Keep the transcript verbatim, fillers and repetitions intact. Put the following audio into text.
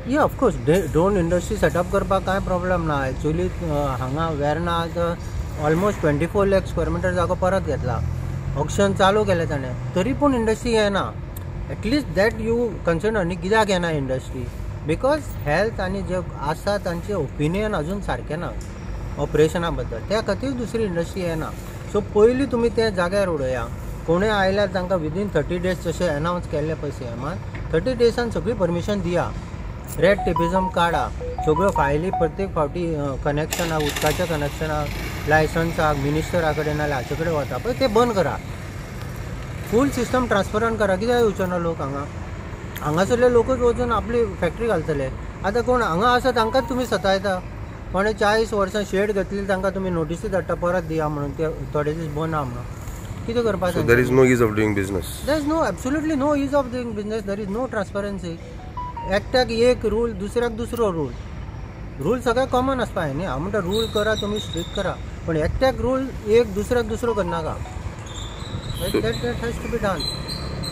या of course drone industry setup करपाक कांय प्रॉब्लेम ना. एक्चुअली हांगा वेर्ना almost twenty four lakh square metre जागो परत घेतला. ऑक्शन चालू केलें ताणें, तरी पूण इंडस्ट्री येना. At least that you consider. आनी कित्याक येना इंडस्ट्री? बिकॉज हेल्थ आनी जे आसा तांचें ओपिनियन अजून सारकें ना ऑपरेशना बद्दल. त्या खातीर दुसरी इंडस्ट्री येना. सो पयलीं तुमी ते जाग्यार उडया. कोणूय आयल्यार तांकां विदीन थर्टी डेज जशें अनावन्स केल्लें पळय सीएमान, थर्टी डेजान सगळी परमिशन दिया. रेड टेपिजम काडा. सगळ्यो फायली प्रत्येक फावटी कनेक्शनाक, उदकाच्या कनेक्शनाक, लायसन्साक मिनिस्टरा कडेन नाल्यार हाचे कडेन वता पळय ते बंद करा. फूल सिस्टम ट्रान्सपरंट करा. कित्याक येवचे ना लोक हांगा? हांगासरले लोकूच वचून आपली फॅक्टरी घालतले. आतां कोण हांगा आसा तांकांच तुमी सतायता. कोणें चाळीस वर्सां शेड घेतली तांकां तुमी नोटीसी धाडटा परत दिया म्हणून, ते थोडे दीस बंद आहा म्हणून. कितें करपाक? So there is no ease of doing business. There is no absolutely no ease of doing business. There is no transparency. एकट्याक एक रूल, दुसऱ्याक दुसरो रूल. रूल सगळ्याक कॉमन आसपा जाय न्ही. हांव म्हणटा रूल करा, तुमी स्ट्रिक्ट करा, पण एकट्याक रूल एक दुसऱ्याक दुसरो करनाका. That that has to be done.